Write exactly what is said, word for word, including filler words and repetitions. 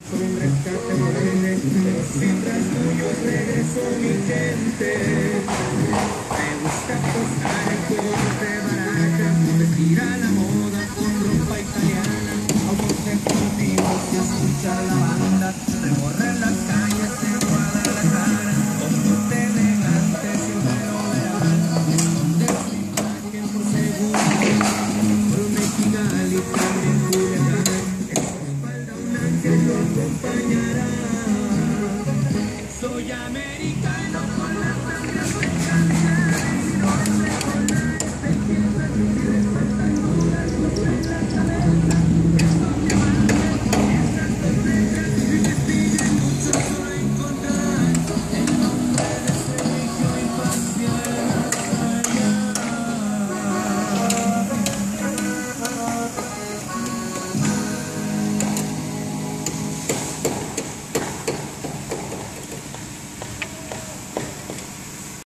Por un rescate moderne, pero sin rasguños regreso mi gente. Me gusta posar en juegos de barajas, vestir a la moda con ropa italiana, autos deportivos y escuchar la banda, recorrer las calles de Guadalajara, con corte elegante siempre lo verán, donde su imagen por segundo, por un Mexicali también Culiacán, en su espalda un ángel lo acompañará. Soy americano.